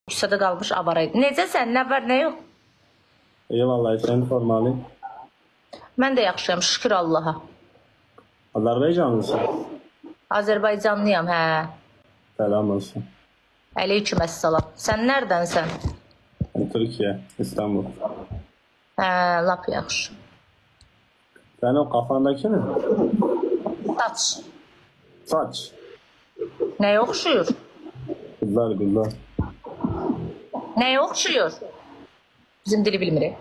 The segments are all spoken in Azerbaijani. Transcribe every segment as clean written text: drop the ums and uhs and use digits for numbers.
Küçədə qalmış avaraydı. Necəsən? Nə var, nə yox? İyi vallahi sen sormalı. Mən də yaxşıyam, şükür Allaha. Azerbaycanlısın. Azərbaycanlıyam, hə. Selam olsun. Əleyküm əssalam. Sən nərdənsən? Ben Türkiye, İstanbul. Hə, lap yaxşı. Sen o kafandaki mi? Saç. Saç. Nəyə oxşuyur? Güzel güzel. Nəyə oxşuyur? Bizim dili bilmirik.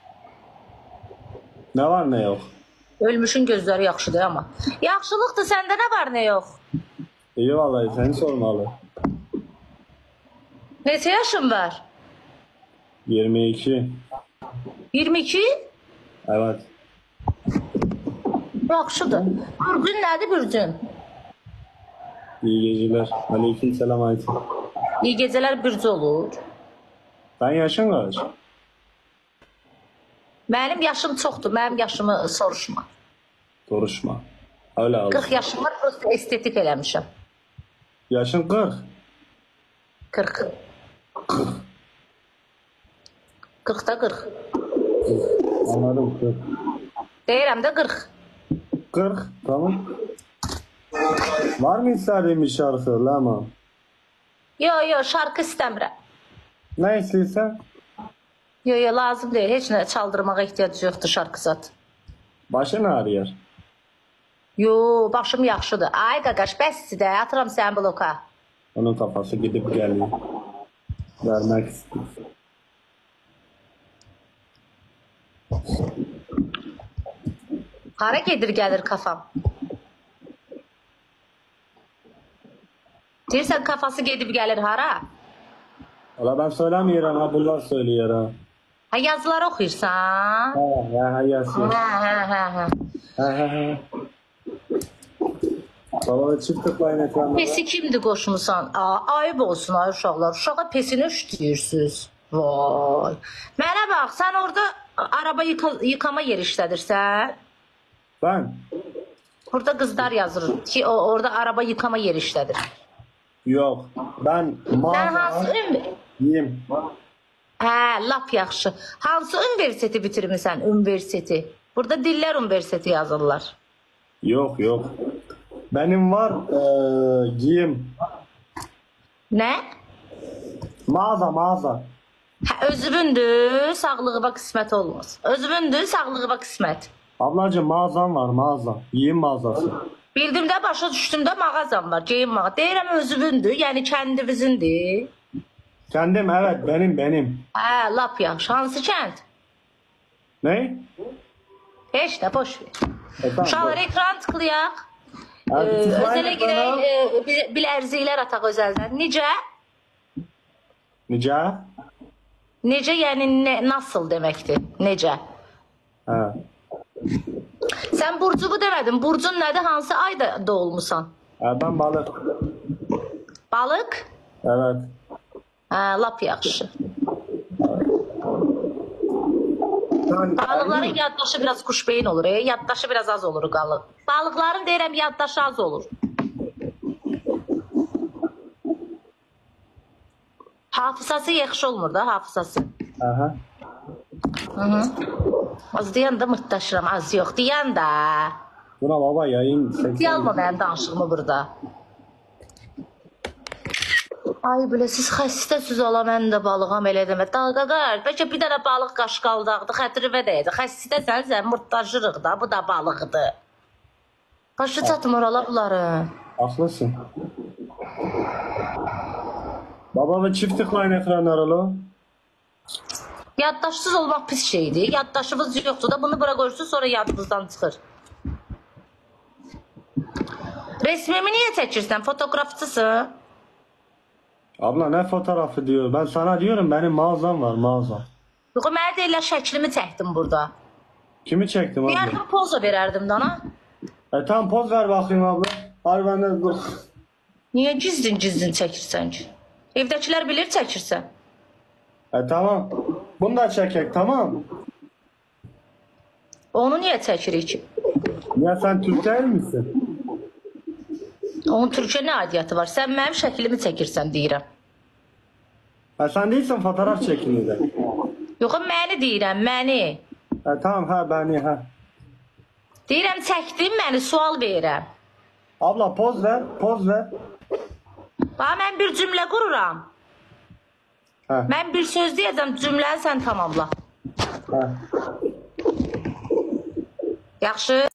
Ne var ne yok? Ölmüşün gözləri yaxşıdır amma. Yaxşılıqdır, səndə nə var, nə yox? İyi vallahi seni sormalı. Neçə yaşın var? 22. 22? Evet. Yaxşıdır. Bürgün nədir bürgün? İyi geceler. Aleyküm selam Aytin. İyi gecələr bürcü olur. Sen yaşın kaç? Mənim yaşım çoxdur, mənim yaşımı soruşma. Soruşma. Öyle al. 40 yaşım var, prosto estetik eləmişəm. Yaşın 40. 40. 40'da 40. Anladım 40. Deyirəm də 40. 40 tamam. Var mı istediğin bir şarkı Lama? Yo, şarkı istəmirəm. Ne istiyorsan? Yo, lazım deyil. Heç nə çaldırmağa ehtiyac yoxdur şarkı zat. Başın ağrıyor. Yo, başım yaxşıdır. Ay qaqaş, bəsdir də, atıram sən bloka. Onun kafası gidip geliyor. Vermek istiyor. Hara gedir gəlir kafam? Deyirsən kafası gedib gəlir hara? Valla ben söylemiyorum ha, bunlar söylüyor ha. Ha, yazıları oxuyursan? Ha yazıyor. Hə. Ha. Baba çift tıklayın ekranlara. Pesi kimdir qoşmusan? Ayıb olsun ay uşaqlar. Uşağa pesini üşütürsünüz. Vay. Mənə bax, sən orada araba yıkama yer işlədirsən. Ben? Burada qızlar yazır ki, orada araba yıkama yer işlədir. Yok. Ben Sən hansı yiyeyim. Hə, lap yaxşı. Hansı universiteti bitirmisən? Universiteti. Burada dillər universiteti yazırlar. Yok. Benim var giyim. Nə? Mağaza. Hə, özünündür, sağlığına qismət olmaz. Özünündür, sağlığına qismət. Ablacığım mağazam var mağaza. Giyim mağazası. Bildim də, başa düşdüm də mağazam var, geyim mağazam. Deyirəm özünündür, yəni kəndivizindir. Kendim evet benim. Hə, lap yaxşı. Hansı kənd? Ne? Heç də, boş ver. Tamam, Uşaqlar ekran tıklayaq. Hadi tıklayın Özələ ekrana. girək, bilərziklər ataq özəldən. Necə? Nice? Necə, yəni nasıl deməkdir? Necə? Ha. Sən burcumu demədin. Burcun nədir? Hansı ayda doğulmusan? Ben balık. Balıq? Evet. Hə, lap yaxşı. Sen Balıqların yaddaşı biraz kuşbeyin olur. Yaddaşı biraz az olur qalıq. Balıqların deyirəm yaddaşı az olur. Hafızası yaxşı olmur da, hafızası. Aha. Az deyən də mırtdaşıram, az yox. Deyən də. Buna baba yayın. Deyalma mənim danışığımı burada. Ay, belə siz xəstəsiz ola, mən də balığam elə demə. Dalqaqar, bəlkə bir dənə balıq qaşqaldaqdı, xətrivə dəyəcək. Xəstəsən, sən mırtdaşırıq da, bu da balıqdır. Başı çatmır ola bunları. Haklısın. Baba ve çift tıklayın ekranlara lo. Yaddaşsız olmaq pis şeydir. Yaddaşımız yoxdur da, bunu bura qoyursun, sonra yadımızdan çıxır. Resmimi niyə çəkirsən? Fotoğrafçısın? Abla ne fotoğrafı diyor. Ben sana diyorum benim mağazam var mağaza. Yox, mənə deyirlər şəklimi çəkdim burada. Kimi çektim abla? Yardım poza verərdim dana. Tam poz ver bakayım abla. Hadi ben de dur. Niyə gizlin çəkirsən ki? Evdəkilər bilir çəkirsən. Tamam. Bunu da çekek tamam. Onu niyə çəkirik ki? Ya sen Türk değil misin? Onun Türkçə nə aidiyyatı var? Sən mənim şəklimi çəkirsən deyirəm. Ha, sen değilsin fotoğraf çekimi de. Yox, məni deyirəm, məni. Ha, tamam ha beni ha. Deyirəm çəkdim məni, sual verirəm. Abla poz ver, poz ver. Bax, mən bir cümlə qururam. Ha, Mən bir söz deyəcəm, cümləni sən tamamla. ha. Yaxşı?